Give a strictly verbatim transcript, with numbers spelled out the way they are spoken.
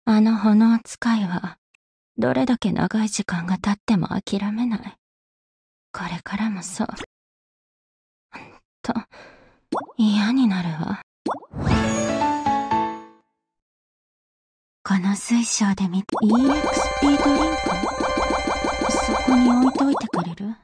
あの炎使いは、どれだけ長い時間が経っても諦めない。これからもそう。ほんと、嫌になるわ。この水晶で見て、イーエックスピー ドリンク？そこに置いといてくれる？